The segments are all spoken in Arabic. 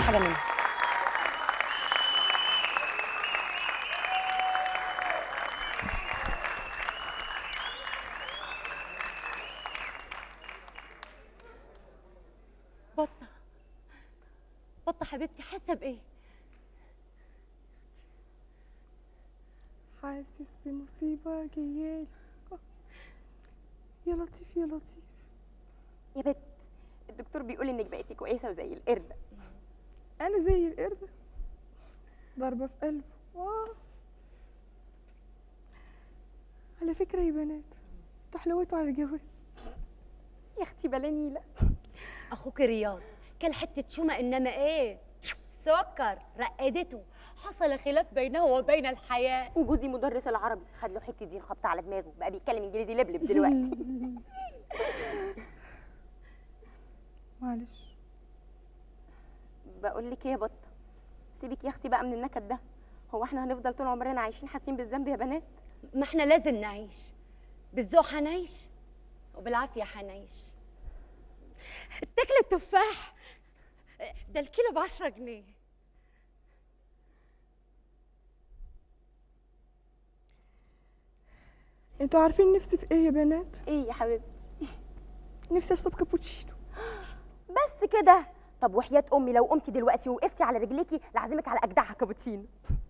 حاجه منها. بطه بطه حبيبتي، حاسه بايه؟ حاسس بمصيبه جايالي. يا لطيف يا لطيف. يا بت، الدكتور بيقول انك بقيتي كويسه وزي القرد. انا زي القرد؟ ضربه في قلبه. على فكره يا بنات، انتوا حلوتوا على الجواز. يا اختي بلا نيله. اخوك رياض كل حته شومه، انما ايه، سكر رقدته. حصل خلاف بينه وبين الحياه. وجوزي مدرس العربي خد له حته دين خبطه على دماغه، بقى بيتكلم انجليزي لبلب دلوقتي. معلش. بقول لك ايه يا بطه، سيبك يا اختي بقى من النكد ده. هو احنا هنفضل طول عمرنا عايشين حاسين بالذنب يا بنات؟ ما احنا لازم نعيش بالذوق، حنعيش وبالعافيه حنعيش. اتاكل التفاح ده الكيلو ب10 جنيه. انتوا عارفين نفسي في ايه يا بنات؟ ايه يا حبيبتي؟ نفسي اشرب كابوتشينو. بس كده؟ طب وحياة امي لو قمتي دلوقتي ووقفتي على رجليكي لعزمك على اجدعها كابوتشينو.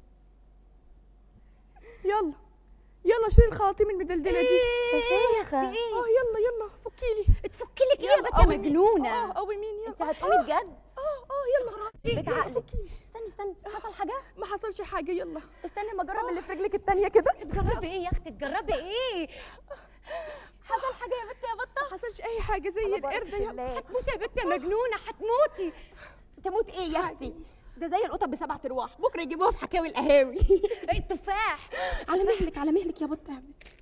يلا يلا شيل الخراطيم المدلدله دي. يا شيخه يلا يلا فكي لي. تفكي لك ايه يا بنت يا مجنونه؟ قوي مين يلا. انت هتقومي بجد؟ يلا بتعقلك. فكي لي. استني حصل حاجه؟ ما حصلش حاجه. يلا استني ما اجرب اللي في رجلك التانيه كده. تجربي ايه يا اختي؟ تجربي ايه؟ حصل حاجه يا بنت يا بطه؟ ما حصلش اي حاجه زي القرد. يلا هتموتي يا بنت يا مجنونه، هتموتي. تموت ايه يا اختي؟ ده زي القطط ب7 ارواح، بكره يجيبوها في حكاوي القهاوي. التفاح على مهلك على مهلك يا بطه.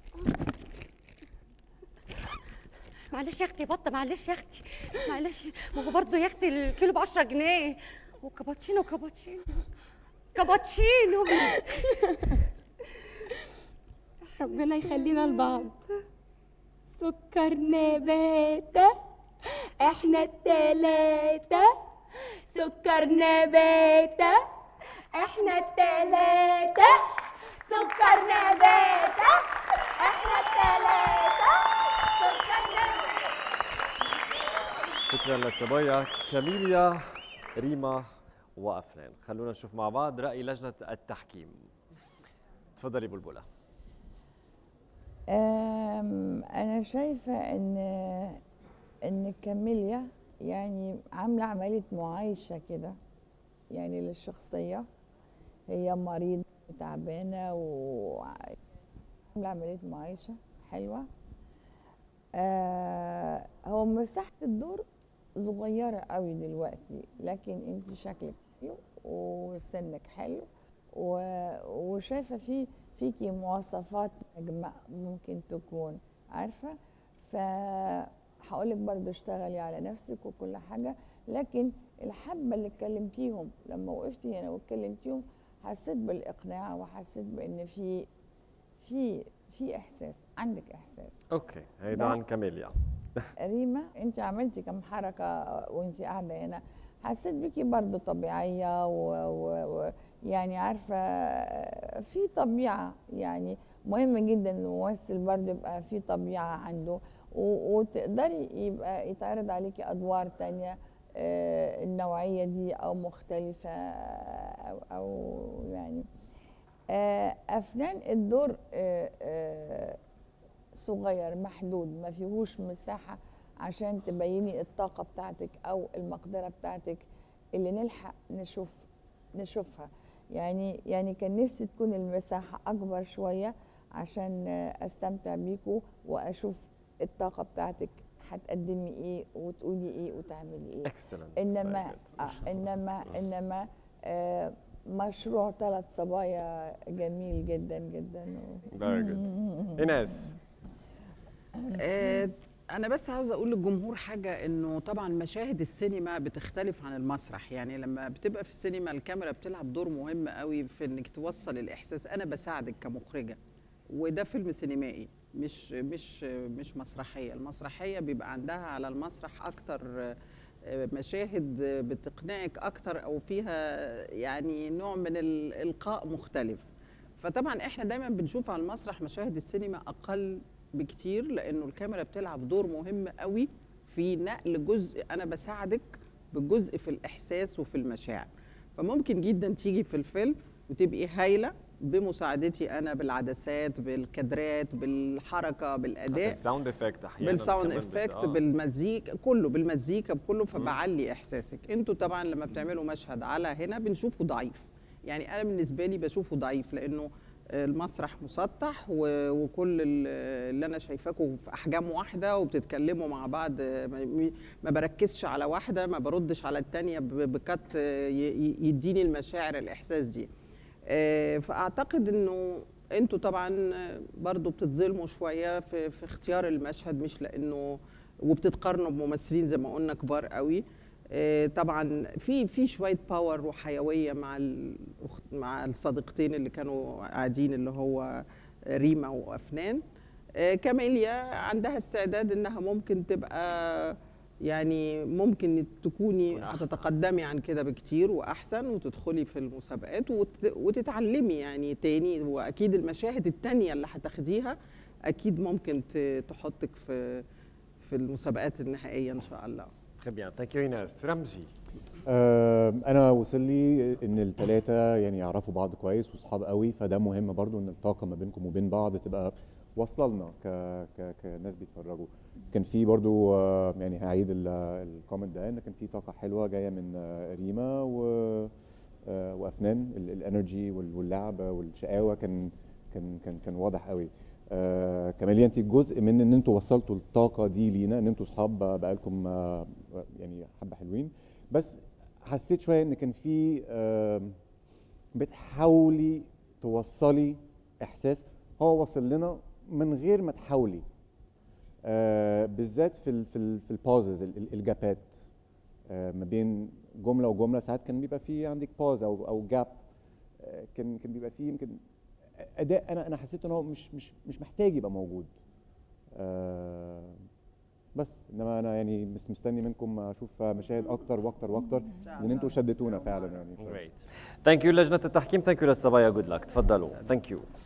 معلش يا اختي بطه، معلش يا اختي، معلش. ما هو برضه يا اختي الكيلو ب10 جنيه، وكابتشينو كابتشينو. ربنا يخلينا لبعض. سكر نباتة احنا التلاتة، سكر نباتة احنا التلاتة، سكر نباتة احنا التلاتة، سكر نباتة. شكرا للصبايا كاميليا، ريما وأفنان. خلونا نشوف مع بعض رأي لجنة التحكيم. تفضلي بلبلة. أنا شايفة إن كاميليا يعني عاملة عملية معايشة كده يعني للشخصية. هي مريضة وتعبانة وعاملة عملية معايشة حلوة. هو مساحة الدور صغيرة قوي دلوقتي، لكن انت شكلك حلو وسنك حلو وشايفة فيكي مواصفات نجمة ممكن تكون عارفة. فهقولك برضو اشتغلي على نفسك وكل حاجة، لكن الحبة اللي اتكلمتيهم لما وقفتي هنا واتكلمتيهم حسيت بالإقناع وحسيت بأن في إحساس، عندك إحساس. اوكي، هيدا عن كاميليا. ريما انت عملتي كم حركة وانت قاعدة هنا، حسيت بيكي برضو طبيعية يعني عارفة في طبيعة. يعني مهم جدا الممثل برضو يبقى في طبيعة عنده وتقدري يبقى يتعرض عليكي أدوار تانية النوعية دي أو مختلفة أو يعني أفنان الدور صغير محدود، ما فيهوش مساحة عشان تبيني الطاقة بتاعتك أو المقدرة بتاعتك اللي نلحق نشوفها. يعني كان نفسي تكون المساحة أكبر شوية عشان أستمتع بيكوا وأشوف الطاقة بتاعتك هتقدمي إيه وتقولي إيه وتعملي إيه. إنما مشروع 3 صبايا جميل جدا جدا. Very good. إيناس. أنا بس عاوزة أقول للجمهور حاجة، إنه طبعا مشاهد السينما بتختلف عن المسرح. يعني لما بتبقى في السينما الكاميرا بتلعب دور مهم قوي في إنك توصل الإحساس. أنا بساعدك كمخرجة، وده فيلم سينمائي مش مسرحية. المسرحية بيبقى عندها على المسرح أكتر مشاهد بتقنعك اكتر او فيها يعني نوع من الالقاء مختلف. فطبعا احنا دايما بنشوف على المسرح مشاهد السينما اقل بكتير، لانه الكاميرا بتلعب دور مهم قوي في نقل جزء، انا بساعدك بجزء في الاحساس وفي المشاعر. فممكن جدا تيجي في الفيلم وتبقي هايله بمساعدتي انا بالعدسات بالكادرات بالحركه بالاداء بالساوند افكت احيانا بالساوند افكت بالمزيكا كله بالمزيكا بكله، فبعلي احساسك. انتوا طبعا لما بتعملوا مشهد على هنا بنشوفه ضعيف، يعني انا بالنسبه لي بشوفه ضعيف لانه المسرح مسطح وكل اللي انا شايفاكم في احجام واحده وبتتكلموا مع بعض، ما بركزش على واحده، ما بردش على الثانيه بكت يديني المشاعر الاحساس دي. فاعتقد انه انتوا طبعا برضو بتتظلموا شويه في اختيار المشهد، مش لانه وبتتقارنوا بممثلين زي ما قلنا كبار قوي. طبعا في شويه باور وحيويه مع الصديقتين اللي كانوا قاعدين، اللي هو ريما وافنان. كاميليا عندها استعداد انها ممكن تبقى يعني ممكن تكوني هتتقدمي عن كده بكتير واحسن وتدخلي في المسابقات وتتعلمي يعني تاني، واكيد المشاهد التانية اللي هتاخديها اكيد ممكن تحطك في المسابقات النهائيه ان شاء الله. Très bien, thank you إيناس. رمزي. انا وصل لي ان الثلاثه يعني يعرفوا بعض كويس واصحاب قوي، فده مهم برضو ان الطاقه ما بينكم وبين بعض تبقى واصله لنا كناس بيتفرجوا. كان في برضو يعني هعيد الكومنت ده ان كان في طاقه حلوه جايه من ريما وافنان، الانرجي واللعب والشقاوه كان واضح قوي. كاميليا انت جزء من ان انتوا وصلتوا الطاقه دي لينا، ان انتوا اصحاب بقالكم يعني حبه حلوين، بس حسيت شويه ان كان في بتحاولي توصلي احساس هو وصل لنا من غير ما تحاولي، بالذات في البوزز الجابات ما بين جمله وجمله. ساعات كان بيبقى في عندك باوز او جاب، كان بيبقى في يمكن اداء انا حسيت ان هو مش محتاج يبقى موجود. بس انما انا يعني مستني منكم اشوف مشاهد اكتر واكتر واكتر، لان انتوا شدتونا فعلا يعني. Great. Thank you لجنة التحكيم. Thank you للصبايا. Good luck. تفضلوا. Thank you.